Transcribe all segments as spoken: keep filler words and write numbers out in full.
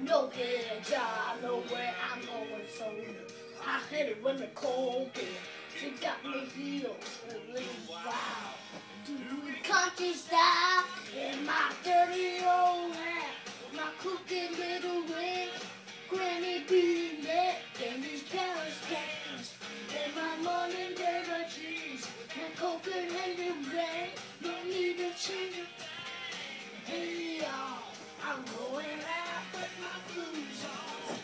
No head job, nowhere I'm going so I hit it when the cold beer. She got me healed for a little while. Do the country style in my dirty old hat. My crooked little ring, granny bean neck, and these Paris cans. And my morning David jeans, and Copenhagen rain. Don't need to change it. Hey y'all, I'm going out with my blues on.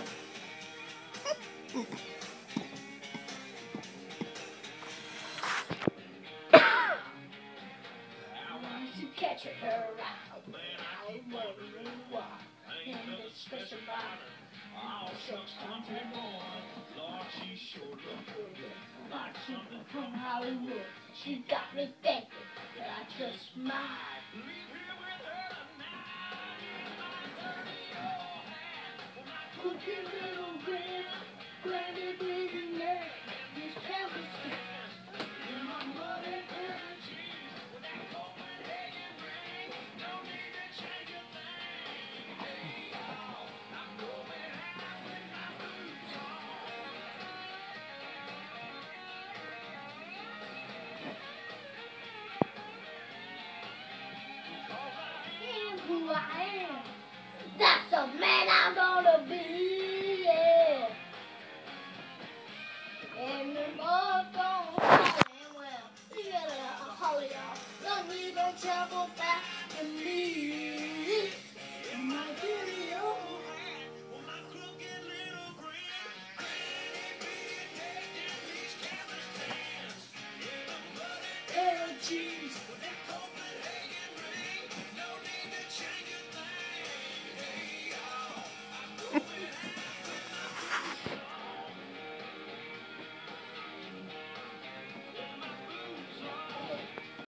To catch her around, I worry why. And the special body, all shucks comes and more. Lord, she sure look good, like something from Hollywood. She got me thinking that I just might leave here with her tonight. My dirty old hand, my cookie.